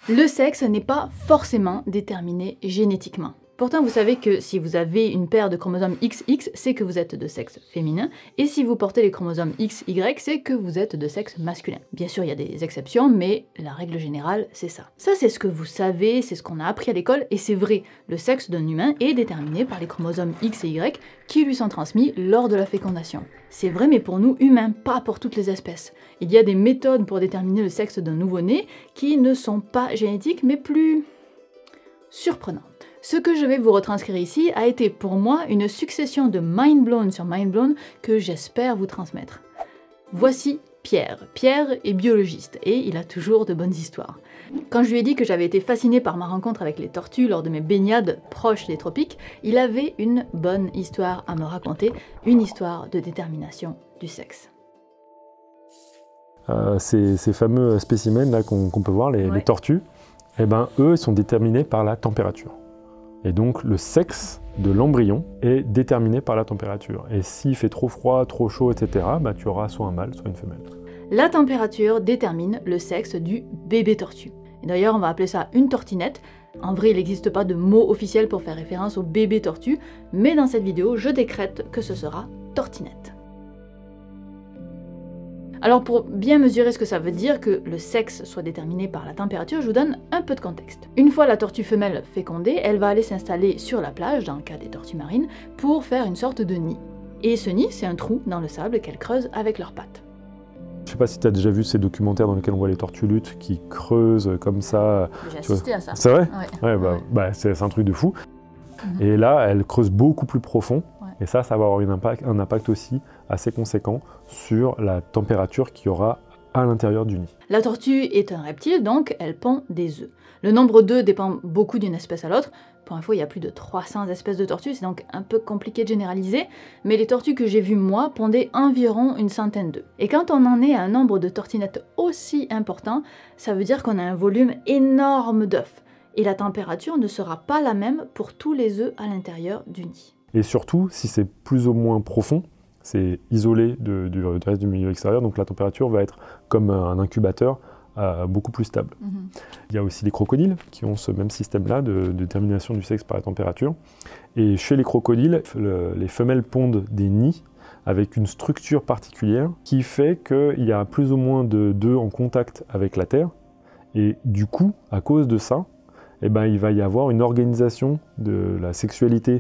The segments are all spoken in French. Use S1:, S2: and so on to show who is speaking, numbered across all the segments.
S1: Le sexe n'est pas forcément déterminé génétiquement. Pourtant, vous savez que si vous avez une paire de chromosomes XX, c'est que vous êtes de sexe féminin, et si vous portez les chromosomes XY, c'est que vous êtes de sexe masculin. Bien sûr, il y a des exceptions, mais la règle générale, c'est ça. Ça, c'est ce que vous savez, c'est ce qu'on a appris à l'école, et c'est vrai. Le sexe d'un humain est déterminé par les chromosomes X et Y qui lui sont transmis lors de la fécondation. C'est vrai, mais pour nous humains, pas pour toutes les espèces. Il y a des méthodes pour déterminer le sexe d'un nouveau-né qui ne sont pas génétiques, mais plus surprenantes. Ce que je vais vous retranscrire ici a été pour moi une succession de mind blown sur mind blown que j'espère vous transmettre. Voici Pierre. Pierre est biologiste et il a toujours de bonnes histoires. Quand je lui ai dit que j'avais été fascinée par ma rencontre avec les tortues lors de mes baignades proches des tropiques, il avait une bonne histoire à me raconter, une histoire de détermination du sexe.
S2: Ces fameux spécimens là qu'on peut voir, les tortues, eh ben, eux, ils sont déterminés par la température. Et donc le sexe de l'embryon est déterminé par la température. Et s'il fait trop froid, trop chaud, etc., bah, tu auras soit un mâle, soit une femelle.
S1: La température détermine le sexe du bébé tortue. D'ailleurs, on va appeler ça une tortinette. En vrai, il n'existe pas de mot officiel pour faire référence au bébé tortue, mais dans cette vidéo, je décrète que ce sera tortinette. Alors pour bien mesurer ce que ça veut dire que le sexe soit déterminé par la température, je vous donne un peu de contexte. Une fois la tortue femelle fécondée, elle va aller s'installer sur la plage, dans le cas des tortues marines, pour faire une sorte de nid. Et ce nid, c'est un trou dans le sable qu'elles creusent avec leurs pattes.
S2: Je sais pas si tu as déjà vu ces documentaires dans lesquels on voit les tortues luttes qui creusent comme ça.
S1: J'ai assisté à ça.
S2: C'est vrai?
S1: Ouais.
S2: Ouais, c'est un truc de fou. Et là, elles creusent beaucoup plus profond. Et ça va avoir un impact aussi assez conséquent sur la température qu'il y aura à l'intérieur du nid.
S1: La tortue est un reptile, donc elle pond des œufs. Le nombre d'œufs dépend beaucoup d'une espèce à l'autre. Pour info, il y a plus de 300 espèces de tortues, c'est donc un peu compliqué de généraliser, mais les tortues que j'ai vues moi pondaient environ une centaine d'œufs. Et quand on en est à un nombre de tortinettes aussi important, ça veut dire qu'on a un volume énorme d'œufs. Et la température ne sera pas la même pour tous les œufs à l'intérieur du nid.
S2: Et surtout, si c'est plus ou moins profond, c'est isolé du reste du milieu extérieur, donc la température va être comme un incubateur beaucoup plus stable. Il y a aussi les crocodiles qui ont ce même système-là de détermination du sexe par la température. Et chez les crocodiles, les femelles pondent des nids avec une structure particulière qui fait qu'il y a plus ou moins d'œufs en contact avec la terre. Et du coup, à cause de ça, eh ben, il va y avoir une organisation de la sexualité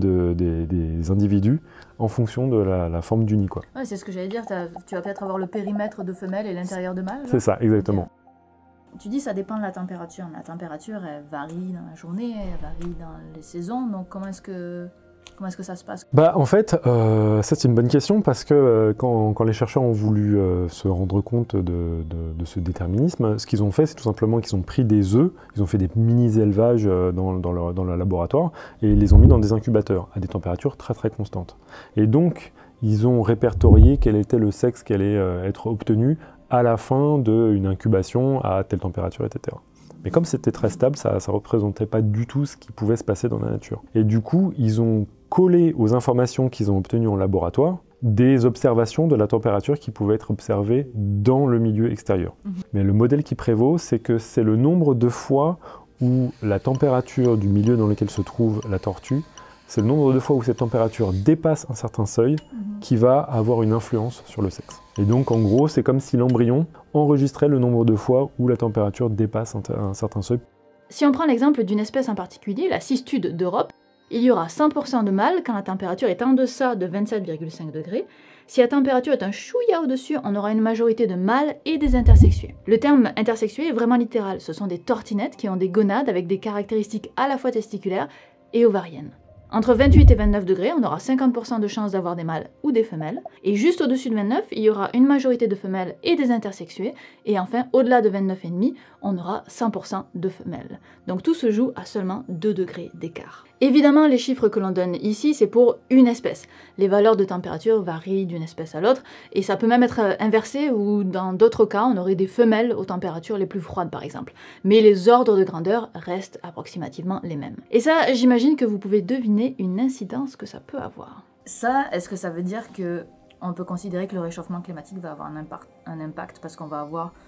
S2: des individus en fonction de la forme du nid, quoi.
S1: Ouais, c'est ce que j'allais dire, tu vas peut-être avoir le périmètre de femelle et l'intérieur de mâle.
S2: C'est ça, exactement.
S1: Okay. Tu dis ça dépend de la température. La température, elle varie dans la journée, elle varie dans les saisons, donc comment est-ce que ça se passe?
S2: Bah, en fait, ça c'est une bonne question parce que quand les chercheurs ont voulu se rendre compte de ce déterminisme, ce qu'ils ont fait, c'est tout simplement qu'ils ont pris des œufs, ils ont fait des mini-élevages dans leur laboratoire et ils les ont mis dans des incubateurs à des températures très très constantes. Et donc, ils ont répertorié quel était le sexe qui allait être obtenu à la fin d'une incubation à telle température, etc. Mais comme c'était très stable, ça ne représentait pas du tout ce qui pouvait se passer dans la nature. Et du coup, ils ont collé aux informations qu'ils ont obtenues en laboratoire des observations de la température qui pouvaient être observées dans le milieu extérieur. Mais le modèle qui prévaut, c'est que c'est le nombre de fois où la température du milieu dans lequel se trouve la tortue, c'est le nombre de fois où cette température dépasse un certain seuil qui va avoir une influence sur le sexe. Et donc en gros, c'est comme si l'embryon enregistrait le nombre de fois où la température dépasse un certain seuil.
S1: Si on prend l'exemple d'une espèce en particulier, la cistude d'Europe, il y aura 100% de mâles quand la température est en deçà de 27,5 degrés. Si la température est un chouïa au-dessus, on aura une majorité de mâles et des intersexués. Le terme intersexué est vraiment littéral, ce sont des tortinettes qui ont des gonades avec des caractéristiques à la fois testiculaires et ovariennes. Entre 28 et 29 degrés, on aura 50% de chances d'avoir des mâles ou des femelles. Et juste au-dessus de 29, il y aura une majorité de femelles et des intersexués. Et enfin, au-delà de 29,5, on aura 100% de femelles. Donc tout se joue à seulement 2 degrés d'écart. Évidemment, les chiffres que l'on donne ici, c'est pour une espèce. Les valeurs de température varient d'une espèce à l'autre, et ça peut même être inversé, ou dans d'autres cas, on aurait des femelles aux températures les plus froides, par exemple. Mais les ordres de grandeur restent approximativement les mêmes. Et ça, j'imagine que vous pouvez deviner une incidence que ça peut avoir. Ça, est-ce que ça veut dire que on peut considérer que le réchauffement climatique va avoir un impact parce qu'on va avoir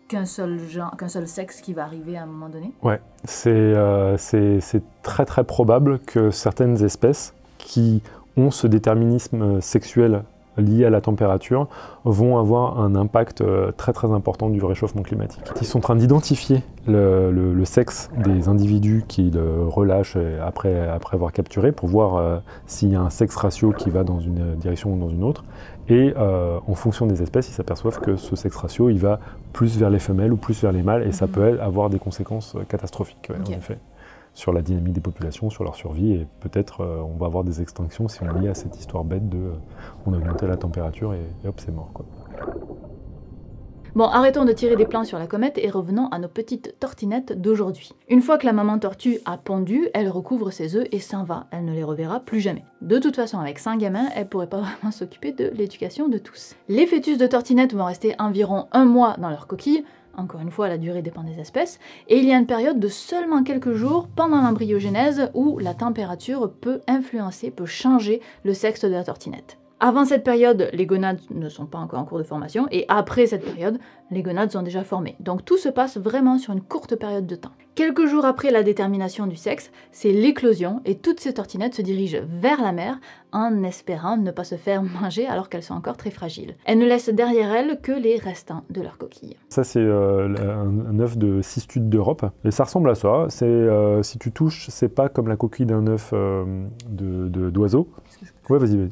S1: qu'un seul sexe qui va arriver à un moment donné?
S2: Ouais, c'est très très probable que certaines espèces qui ont ce déterminisme sexuel lié à la température vont avoir un impact très très important du réchauffement climatique. Ils sont en train d'identifier le sexe des individus qu'ils relâchent après avoir capturé pour voir s'il y a un sexe ratio qui va dans une direction ou dans une autre. Et en fonction des espèces, ils s'aperçoivent que ce sexe ratio il va plus vers les femelles ou plus vers les mâles et ça peut avoir des conséquences catastrophiques en effet, sur la dynamique des populations, sur leur survie et peut-être on va avoir des extinctions si on lie à cette histoire bête de on a augmenté la température et hop c'est mort quoi.
S1: Bon, arrêtons de tirer des plans sur la comète et revenons à nos petites tortinettes d'aujourd'hui. Une fois que la maman tortue a pondu, elle recouvre ses œufs et s'en va. Elle ne les reverra plus jamais. De toute façon, avec 5 gamins, elle pourrait pas vraiment s'occuper de l'éducation de tous. Les fœtus de tortinettes vont rester environ 1 mois dans leur coquille. Encore une fois, la durée dépend des espèces. Et il y a une période de seulement quelques jours pendant l'embryogenèse où la température peut changer le sexe de la tortinette. Avant cette période, les gonades ne sont pas encore en cours de formation, et après cette période, les gonades sont déjà formées. Donc tout se passe vraiment sur une courte période de temps. Quelques jours après la détermination du sexe, c'est l'éclosion, et toutes ces tortinettes se dirigent vers la mer en espérant ne pas se faire manger alors qu'elles sont encore très fragiles. Elles ne laissent derrière elles que les restants de leur coquille.
S2: Ça c'est un œuf de cistude d'Europe, et ça ressemble à ça. Si tu touches, c'est pas comme la coquille d'un œuf d'oiseau. Ouais, vas-y.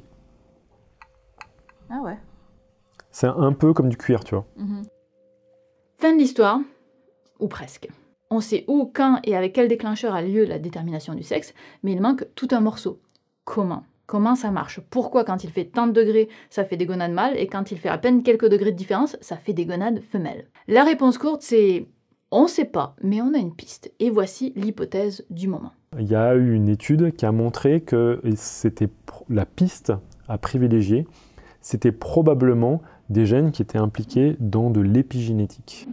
S1: Ah ouais.
S2: C'est un peu comme du cuir, tu vois.
S1: Fin de l'histoire, ou presque. On sait où, quand et avec quel déclencheur a lieu la détermination du sexe, mais il manque tout un morceau. Comment? Comment ça marche? Pourquoi quand il fait tant de degrés, ça fait des gonades mâles, et quand il fait à peine quelques degrés de différence, ça fait des gonades femelles? La réponse courte, c'est... on sait pas, mais on a une piste. Et voici l'hypothèse du moment. Il
S2: y a eu une étude qui a montré que c'était la piste à privilégier. C'était probablement des gènes qui étaient impliqués dans de l'épigénétique.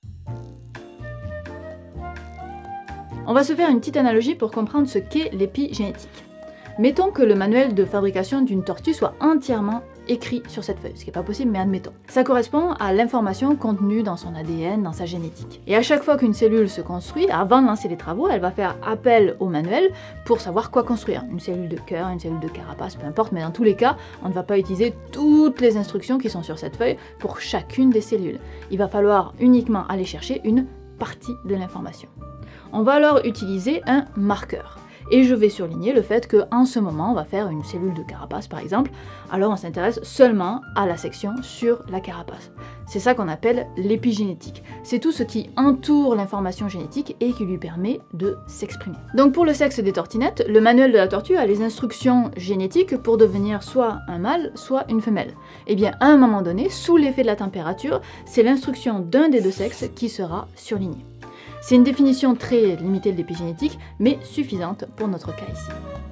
S1: On va se faire une petite analogie pour comprendre ce qu'est l'épigénétique. Mettons que le manuel de fabrication d'une tortue soit entièrement écrit sur cette feuille, ce qui n'est pas possible, mais admettons. Ça correspond à l'information contenue dans son ADN, dans sa génétique. Et à chaque fois qu'une cellule se construit, avant de lancer les travaux, elle va faire appel au manuel pour savoir quoi construire. Une cellule de cœur, une cellule de carapace, peu importe, mais dans tous les cas, on ne va pas utiliser toutes les instructions qui sont sur cette feuille pour chacune des cellules. Il va falloir uniquement aller chercher une partie de l'information. On va alors utiliser un marqueur. Et je vais surligner le fait qu'en ce moment, on va faire une cellule de carapace par exemple, alors on s'intéresse seulement à la section sur la carapace. C'est ça qu'on appelle l'épigénétique. C'est tout ce qui entoure l'information génétique et qui lui permet de s'exprimer. Donc pour le sexe des tortinettes, le manuel de la tortue a les instructions génétiques pour devenir soit un mâle, soit une femelle. Et bien à un moment donné, sous l'effet de la température, c'est l'instruction d'un des deux sexes qui sera surlignée. C'est une définition très limitée de l'épigénétique, mais suffisante pour notre cas ici.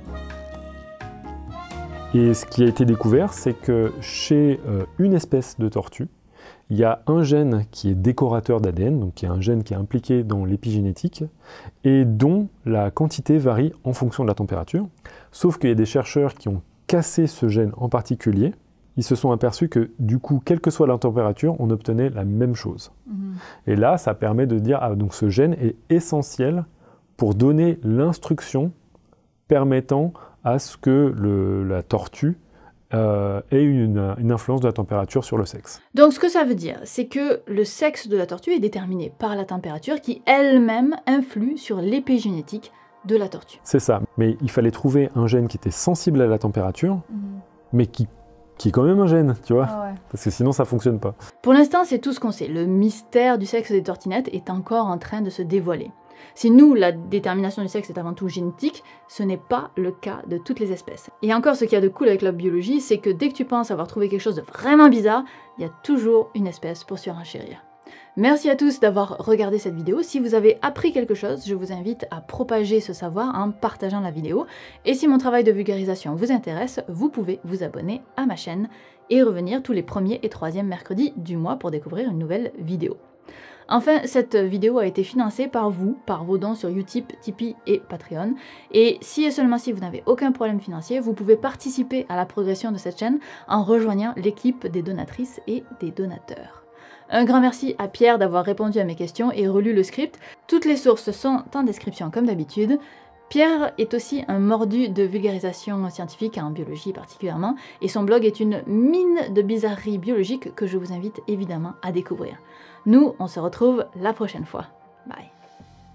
S2: Et ce qui a été découvert, c'est que chez une espèce de tortue, il y a un gène qui est décorateur d'ADN, donc qui est un gène qui est impliqué dans l'épigénétique, et dont la quantité varie en fonction de la température. Sauf qu'il y a des chercheurs qui ont cassé ce gène en particulier. Ils se sont aperçus que, du coup, quelle que soit la température, on obtenait la même chose. Et là, ça permet de dire, ah, donc ce gène est essentiel pour donner l'instruction permettant à ce que la tortue ait une influence de la température sur le sexe.
S1: Donc ce que ça veut dire, c'est que le sexe de la tortue est déterminé par la température qui elle-même influe sur l'épigénétique de la tortue.
S2: C'est ça, mais il fallait trouver un gène qui était sensible à la température, mais qui est quand même un gène, tu vois, parce que sinon ça fonctionne pas.
S1: Pour l'instant, c'est tout ce qu'on sait. Le mystère du sexe des tortinettes est encore en train de se dévoiler. Si nous, la détermination du sexe est avant tout génétique, ce n'est pas le cas de toutes les espèces. Et encore, ce qu'il y a de cool avec la biologie, c'est que dès que tu penses avoir trouvé quelque chose de vraiment bizarre, il y a toujours une espèce pour surenchérir. Merci à tous d'avoir regardé cette vidéo. Si vous avez appris quelque chose, je vous invite à propager ce savoir en partageant la vidéo. Et si mon travail de vulgarisation vous intéresse, vous pouvez vous abonner à ma chaîne et revenir tous les premiers et troisièmes mercredis du mois pour découvrir une nouvelle vidéo. Enfin, cette vidéo a été financée par vous, par vos dons sur Utip, Tipeee et Patreon. Et si et seulement si vous n'avez aucun problème financier, vous pouvez participer à la progression de cette chaîne en rejoignant l'équipe des donatrices et des donateurs. Un grand merci à Pierre d'avoir répondu à mes questions et relu le script. Toutes les sources sont en description comme d'habitude. Pierre est aussi un mordu de vulgarisation scientifique, en biologie particulièrement, et son blog est une mine de bizarreries biologiques que je vous invite évidemment à découvrir. Nous, on se retrouve la prochaine fois. Bye.